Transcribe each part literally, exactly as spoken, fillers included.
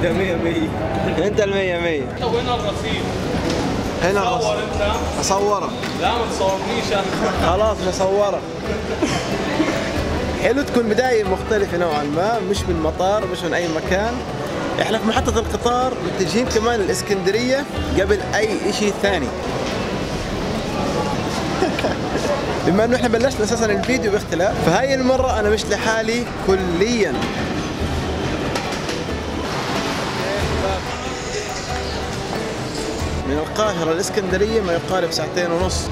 انت مية مية. انت المية مية. طب وين الرصيد؟ هنا صور انت. اصوره. لا ما تصورنيش انا. خلاص بصوره. حلو تكون بداية مختلفة نوعا ما، مش من مطار مش من اي مكان. احنا في محطة القطار متجهين كمان الاسكندرية قبل اي اشي ثاني. بما انه احنا بلشنا اساسا الفيديو باختلاف، فهاي المرة انا مش لحالي كليا. من القاهرة الاسكندرية ما يقارب ساعتين ونص.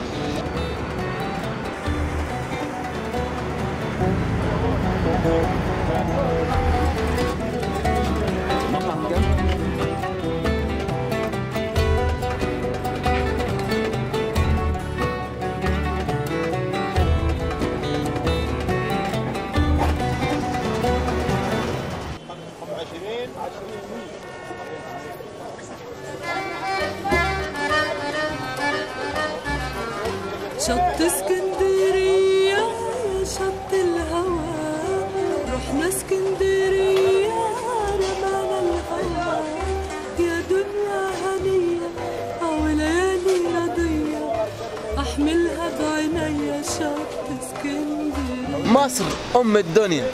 شط اسكندرية يا شط الهوى، رحنا اسكندرية رمانا الهوى، يا دنيا هنية أو ليالي رضية، أحملها بعينيا شط اسكندرية. مصر أم الدنيا.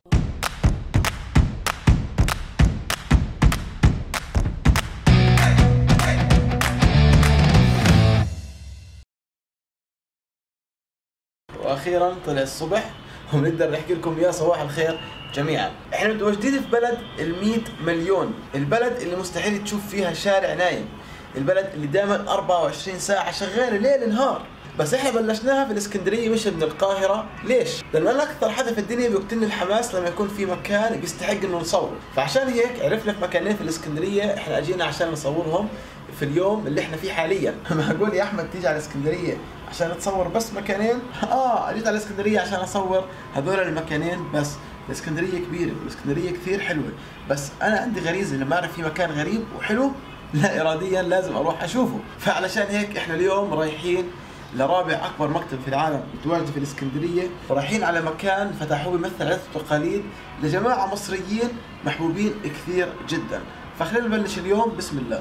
واخيرا طلع الصبح وبنقدر نحكي لكم يا صباح الخير جميعا. احنا متواجدين في بلد المية مليون، البلد اللي مستحيل تشوف فيها شارع نايم، البلد اللي دائما أربعة وعشرين ساعة شغالة ليل نهار. بس احنا بلشناها في الاسكندرية مش من القاهرة. ليش؟ لأنه أنا أكثر حدا في الدنيا بيقتلني الحماس لما يكون في مكان بيستحق إنه نصور، فعشان هيك عرفنا في مكانين في الاسكندرية احنا أجينا عشان نصورهم في اليوم اللي احنا فيه حاليا. معقول يا أحمد تيجي على الاسكندرية عشان تصور بس مكانين؟ اه اجيت على الاسكندرية عشان اصور هذول المكانين بس. الاسكندرية كبيرة والاسكندرية كثير حلوة، بس أنا عندي غريزة لما أعرف في مكان غريب وحلو لا إراديا لازم أروح أشوفه. فعلشان هيك احنا اليوم رايحين لرابع أكبر مكتب في العالم متواجد في الاسكندرية، ورايحين على مكان فتحوه بيمثل عادات وتقاليد لجماعة مصريين محبوبين كثير جدا. فخلينا نبلش اليوم بسم الله.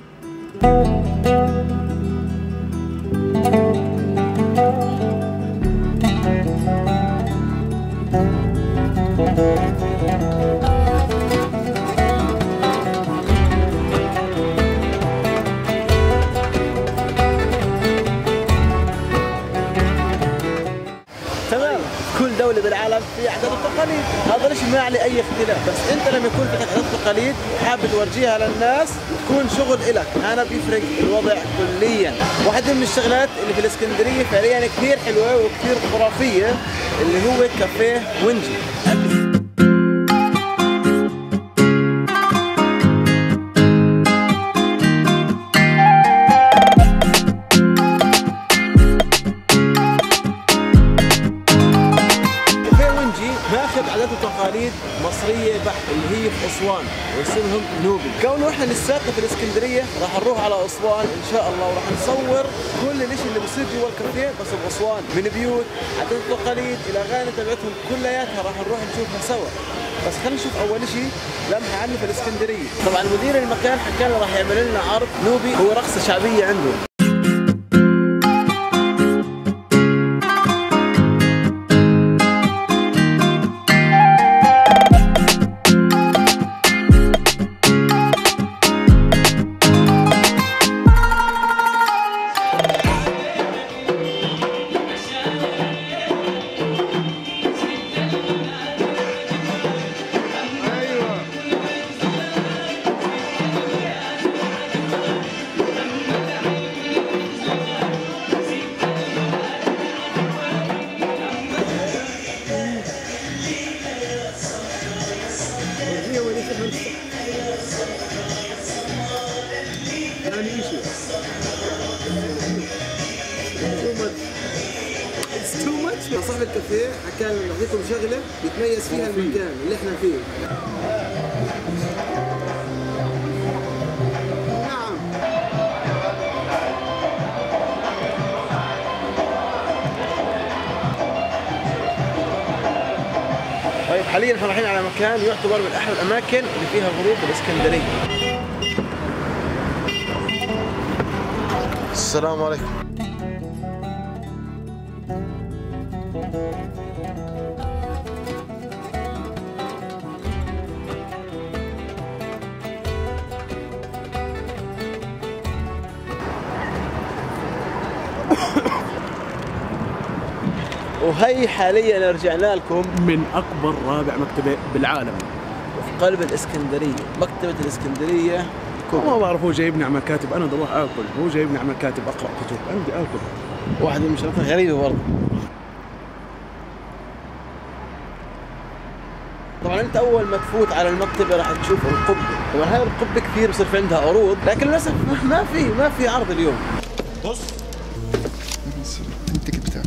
تمام، كل دولة بالعالم في عادات وتقاليد، هذا الشيء ما عليه أي اختلاف، بس أنت لما يكون بدك عادات وتقاليد وحابب تورجيها للناس تكون شغل إلك، هنا بيفرق الوضع كليا. واحدة من الشغلات اللي في الإسكندرية فعليا كثير حلوة وكثير خرافية اللي هو كافيه ونجي. عادات وتقاليد مصرية بحت اللي هي في أسوان واسمهم نوبي. كونه احنا لساتنا في الاسكندرية راح نروح على أسوان إن شاء الله، وراح نصور كل الاشي اللي بصير جوا الكافيه بس بأسوان، من بيوت عادات وتقاليد إلى أغاني تبعتهم كلياتها راح نروح نشوفها سوا. بس خلينا نشوف أول شيء لمحة عنه في الاسكندرية. طبعا مدير المكان حكى لنا راح يعمل لنا عرض نوبي، هو رقصة شعبية عندهم. صاحب الكافيه حكى لنا نعطيكم شغله يتميز فيها المكان اللي احنا فيه. نعم. طيب حاليا احنا رايحين على مكان يعتبر من احد الاماكن اللي فيها غروب الاسكندريه. السلام عليكم. وهي حاليا رجعنا لكم من اكبر رابع مكتبه بالعالم في قلب الاسكندريه، مكتبه الاسكندريه. ما بعرف هو جايبني على مكاتب، انا بدي اروح اكل، هو جايبني على مكاتب اقرا كتب، انا بدي اكل. واحده من شغلاتها غريبه برضه. طبعا انت اول ما تفوت على المكتبه راح تشوف القبه، طبعا هاي القبه كثير بصير في عندها عروض، لكن للاسف ما في ما في عرض اليوم. بص التيكت بتاعك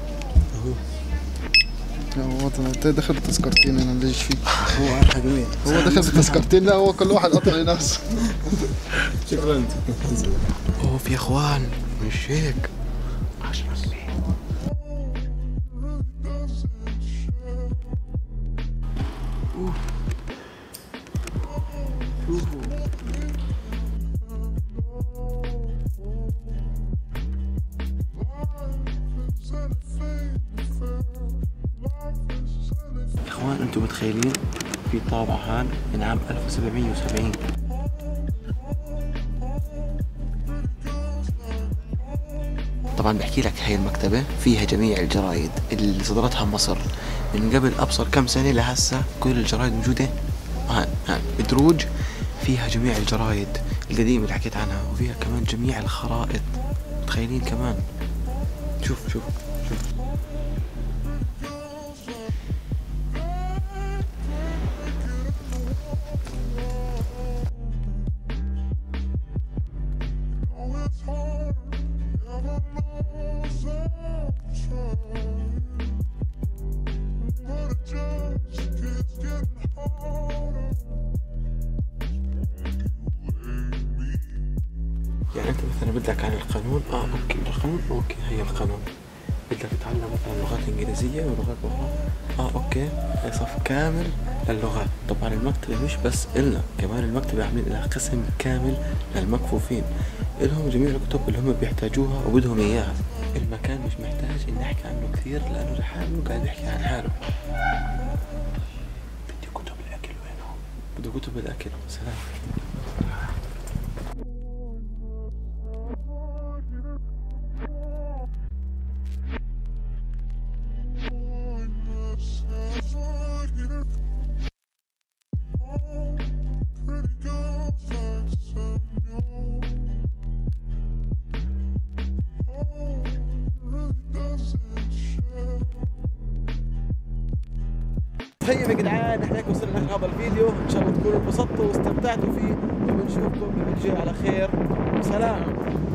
هو دخل بتذكرتين، انا ليش فيه؟ هو على حقيقي هو دخل بتذكرتين، لا هو كل واحد قطع لنفسه. شكرا انت. اوف يا اخوان مش هيك. عشرة جنيه. يا اخوان انتم متخيلين في طابع هان من عام ألف وسبعمية وسبعين. طبعا بحكي لك هاي المكتبة فيها جميع الجرايد اللي صدرتها مصر من قبل أبصر كم سنة لهسه، كل الجرايد موجودة هان هان بدروج، فيها جميع الجرايد القديمة اللي حكيت عنها، وفيها كمان جميع الخرائط. متخيلين كمان؟ شوف شوف شوف يعني انت مثلا بدك عن القانون، اه اوكي القانون اوكي هي القانون. بدك تتعلم مثلا لغات انجليزيه ولغات اخرى، اه اوكي هي صف كامل للغات. طبعا المكتبه مش بس النا، كمان المكتبه عاملين لها قسم كامل للمكفوفين، لهم جميع الكتب اللي هم بيحتاجوها وبدهم اياها. المكان مش محتاج ان نحكي عنه كثير لانه لحاله قاعد يحكي عن حاله. بدي كتب الاكل وينهم؟ بده كتب الاكل. سلام. طيب يا جدعان احنا هيك وصلنا لاخر هذا الفيديو، ان شاء الله تكونوا انبسطتوا واستمتعتوا فيه، وبنشوفكم بالفيديو على خير. سلام.